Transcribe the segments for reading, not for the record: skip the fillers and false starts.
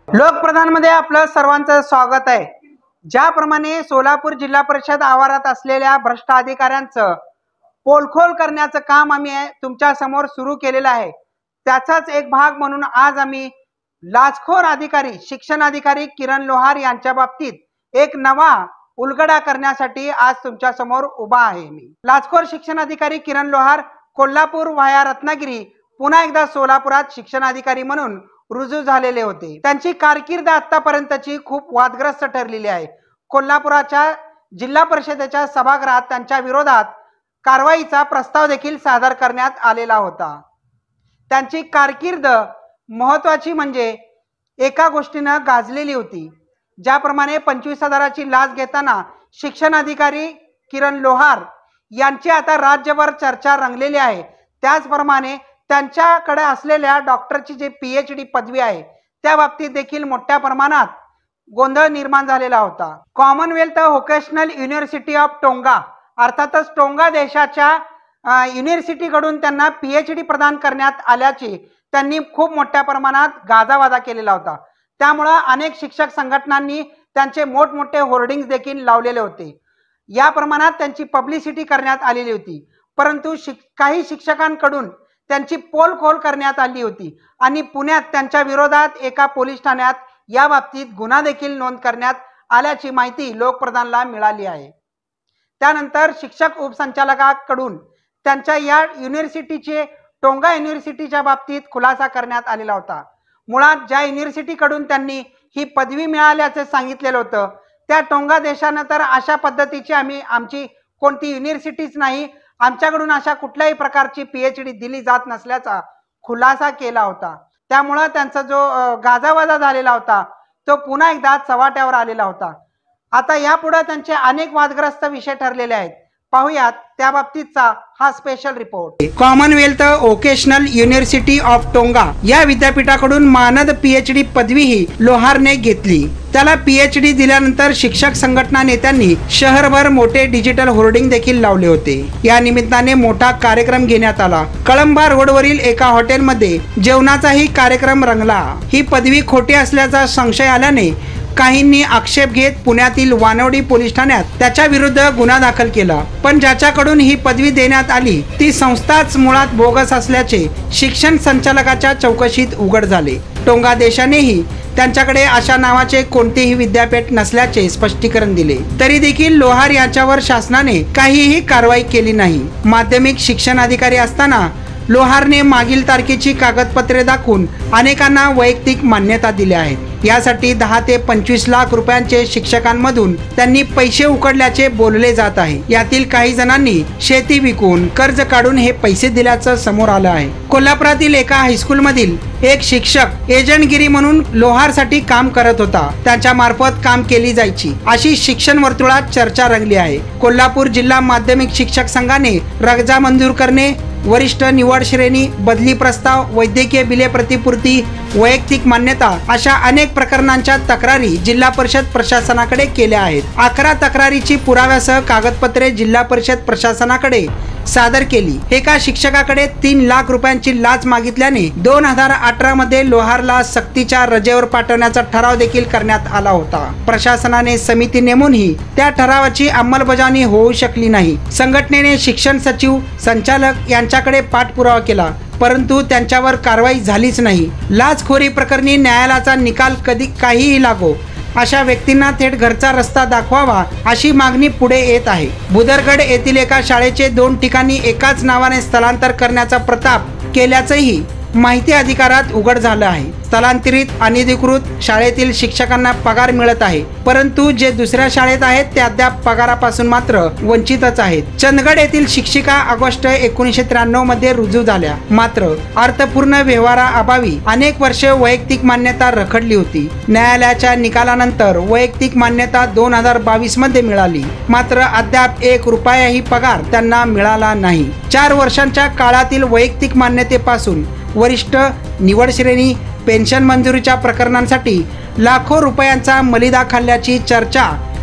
लोकप्रधानमध्ये आपलं सर्वांचं स्वागत आहे। ज्याप्रमाणे सोलापूर जिल्हा परिषद आवारात असलेल्या भ्रष्ट अधिकाऱ्यांचं पोलखोल करण्याचं काम आम्ही तुमच्या समोर सुरू केलेलं आहे, त्याचाच एक भाग म्हणून आज आम्ही लाचखोर अधिकारी शिक्षण अधिकारी किरण लोहार यांच्या बाबतीत एक नवा उलगडा करण्यासाठी आज तुमच्या समोर उभा आहे। मी लाचखोर शिक्षण अधिकारी किरण लोहार कोल्हापूर व्हाया रत्नागिरी पुन्हा एकदा सोलापुरात शिक्षण अधिकारी म्हणून रुजू झालेले होते। त्यांची कारकीर्द आतापर्यंतची खूप वादग्रस्त ठरलेली आहे। कोल्हापुराच्या जिल्हा परिषदेच्या सभागृहात त्यांच्या विरोधात कारवाईचा प्रस्ताव देखील सादर करण्यात आलेला होता। त्यांची कारकीर्द महत्त्वाची म्हणजे एका गोष्टीने गाजलेली होती। ज्याप्रमाणे 25,000ची लाच घेताना शिक्षण अधिकारी किरण लोहार यांची आता राज्यभर चर्चा रंगलेली आहे, त्याचप्रमाणे त्यांच्याकडे असलेल्या डॉक्टरची जे PhD पदवी आहे त्या बाबतीत देखील मोठ्या प्रमाणात गोंधळ निर्माण झालेला होता। Commonwealth vocational university of Tonga अर्थातच टोंगा देशाच्या युनिव्हर्सिटीकडून त्यांना PhD प्रदान करण्यात आल्याची त्यांनी खूप मोठ्या प्रमाणात गाजावाजा केलेला होता। त्यामुळे अनेक शिक्षक संघटनांनी त्यांचे मोठमोठे होर्डिंग्स देखील लावलेले होते। या प्रमाणात त्यांची पब्लिसिटी करण्यात आलेली होती, परंतु काही शिक्षकांकडून त्यांची पोलखोल करण्यात आली होती आणि पुण्यात त्यांच्या विरोधात एका पोलीस ठाण्यात या बाबतीत गुन्हा देखील नोंद करण्यात आल्याची माहिती लोकप्रधानला मिळाली आहे। त्यानंतर शिक्षक उपसंचालकाकडून त्यांच्या या युनिव्हर्सिटीचे टोंगा युनिव्हर्सिटीच्या बाबतीत खुलासा करण्यात आलेला होता। मुळात ज्या युनिव्हर्सिटीकडून त्यांनी ही पदवी मिळाल्याचे सांगितलेलं होतं त्या टोंगा देशानं तर अशा पद्धतीची आमची कोणती युनिव्हर्सिटीच नाही, आमच्याकडून अशा कुठल्याही प्रकारची PhD दिली जात नसल्याचा खुलासा केला होता। त्यामुळे त्यांचा जो गाजावाजा झालेला होता तो पुन्हा एकदा चव्हाट्यावर आलेला होता। आता यापुढे त्यांचे अनेक वादग्रस्त विषय ठरलेले आहेत, पाहूयात त्या बाबतीतचा हा special report. Commonwealth vocational university of Tonga या विद्यापीठाकडून मानद PhD पदवीही लोहारने घेतली। त्याला PhD दिल्यानंतर शिक्षक संघटना नेत्यांनी शहरभर मोठे डिजिटल होर्डिंग देखील लावले होते। या निमित्ताने मोठा कार्यक्रम घेण्यात आला। कळंबा रोडवरील एका हॉटेलमध्ये जेवणाचाही कार्यक्रम रंगला। ही पदवी खोटी असल्याचा संशय आल्याने काहींनी आक्षेप घेत पुण्यातील वानवडी पोलीस ठाण्यात त्याच्या विरुद्ध गुन्हा दाखल केला, पण ज्याच्याकडून ही पदवी देण्यात आली ती संस्थाच मुळात बोगस असल्याचे शिक्षण संचालकाच्या चौकशीत उघड झाले। टोंगा देशानेही त्यांच्याकडे अशा नावाचे कोणतेही विद्यापीठ नसल्याचे स्पष्टीकरण दिले, तरी देखील लोहार यांच्यावर शासनाने काहीही कारवाई केली नाही। माध्यमिक शिक्षण अधिकारी असताना लोहारने मागील तारखेची कागदपत्रे दाखवून अनेकांना वैयक्तिक मान्यता दिल्या आहेत। यासाठी 10 ते 25 लाख रुपयांचे शिक्षकांमधून त्यांनी पैसे उकडल्याचे बोलले जात आहे। यातील काही जणांनी शेती विकून कर्ज काढून हे पैसे दिल्याचं समोर आलं आहे। कोल्हापुरातील एका हायस्कूल मधील एक शिक्षक एजंटगिरी म्हणून लोहारसाठी काम करत होता, त्यांच्या मार्फत काम केली जायची अशी शिक्षण वर्तुळात चर्चा रंगली आहे। कोल्हापूर जिल्हा माध्यमिक शिक्षक संघाने रजा मंजूर करणे, वरिष्ठ निवड श्रेणी, बदली प्रस्ताव, वैद्यकीय बिले प्रतिपूर्ती, वैयक्तिक मान्यता अशा अनेक प्रकरणांच्या तक्रारी जिल्हा परिषद प्रशासनाकडे केल्या आहेत। 11 तक्रारीची पुराव्यासह कागदपत्रे जिल्हा परिषद प्रशासनाकडे सादर केली। एका शिक्षकाकडे 3 लाख रुपयांची लाच मागितल्याने 2018 मध्ये लोहारला सक्तीच्या रजेवर पाठवण्याचा ठराव देखील करण्यात आला होता। प्रशासनाने समिती नेमूनही त्या ठरावाची अंमलबजावणी होऊ शकली नाही। संघटनेने शिक्षण सचिव, संचालक यांच्याकडे पाठपुरावा केला, परंतु त्यांच्यावर कारवाई झालीच नाही। लाचखोरी प्रकरणी न्यायालयाचा निकाल कधी काहीही लागो, अशा व्यक्तींना थेट घरचा रस्ता दाखवावा अशी मागणी पुढे येत आहे। बुदरगड येथील एका शाळेचे 2 ठिकाणी एकाच नावाने स्थलांतर करण्याचा प्रताप केल्याचंही माहिती अधिकारात उघड झालं आहे। स्थलांतरित अनधिकृत शाळेतील शिक्षकांना पगार मिळत आहे, परंतु जे दुसऱ्या शाळेत आहेत ते अद्याप पगारापासून मात्र वंचितच आहेत। चंदगड येथील शिक्षिका ऑगस्ट 1993 मध्ये रुजू झाल्या, मात्र अर्थपूर्ण व्यवहाराअभावी अनेक वर्षे वैयक्तिक मान्यता रखडली होती। न्यायालयाच्या निकालानंतर वैयक्तिक मान्यता 2022 मध्ये मिळाली, मात्र अद्याप 1 रुपयाही पगार त्यांना मिळाला नाही। 4 वर्षांच्या काळातील वैयक्तिक मान्यतेपासून वरिष्ठ निवड श्रेणी, पेन्शन मंजुरीच्या प्रकरणांसाठी लाखो रुपयांचा मलिदा खाल्ल्याची चर्चा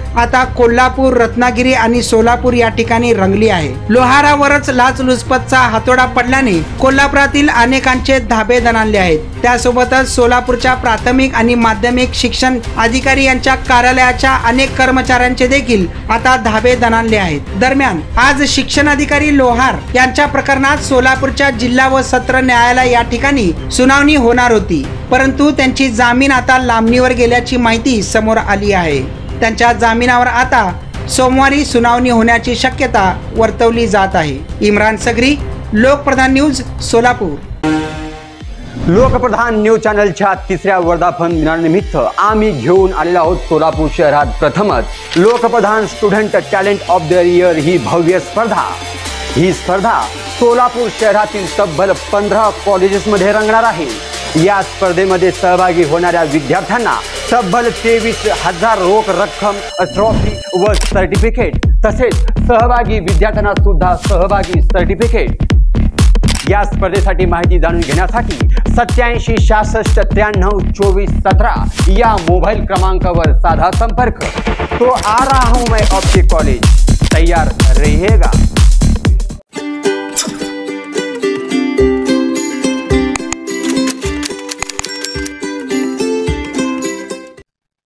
आता कोल्हापूर, रत्नागिरी आणि सोलापूर या ठिकाणी रंगली आहे. लोहारावरच लाचलुचपतचा हातोडा पडल्याने कोल्हापुरातील अनेकांचे धाबे दणाणले आहेत. त्यासोबतच सोलापूरच्या प्राथमिक आणि माध्यमिक शिक्षण अधिकारी यांच्या कार्यालयाच्या अनेक कर्मचाऱ्यांचे देखील आता धाबे दणाणले आहेत. दरम्यान आज शिक्षण अधिकारी लोहार यांच्या प्रकरणात सोलापूरच्या जिल्हा व सत्र न्यायालय या ठिकाणी सुनावणी होणार होती, परंतु त्यांची जामीन आता लांबणीवर गेल्याची माहिती समोर आली आहे. त्यांच्या जामिनावर आता सोमवारी सुनावणी होण्याची शक्यता वर्तवली जात आहे. इम्रान सगरी, लोकप्रधान न्यूज, सोलापूर. लोकप्रधान न्यूज चॅनलच्या तिसऱ्या वर्धापन दिनानिमित्त आम्ही घेऊन आलेलो आहोत सोलापूर शहरात प्रथमच Lokpradhan student talent of the year ही भव्य स्पर्धा. ही स्पर्धा सोलापूर शहरातील तब्बल 15 कॉलेजेसमध्ये रंगणार आहे. या स्पर्धेमध्ये सहभागी होणाऱ्या विद्यार्थ्यांना तब्बल 23,000 रोख रक्कम, ट्रॉफी व सर्टिफिकेट तसेच सहभागी विद्यार्थ्यांना सुद्धा सहभागी सर्टिफिकेट. या स्पर्धेसाठी माहिती जाणून घेण्यासाठी 87 66 93 24 17 या मोबाईल क्रमांकावर साधा संपर्क. तो आ रहा हूं मैं आपके कॉलेज, तैयार रहिएगा.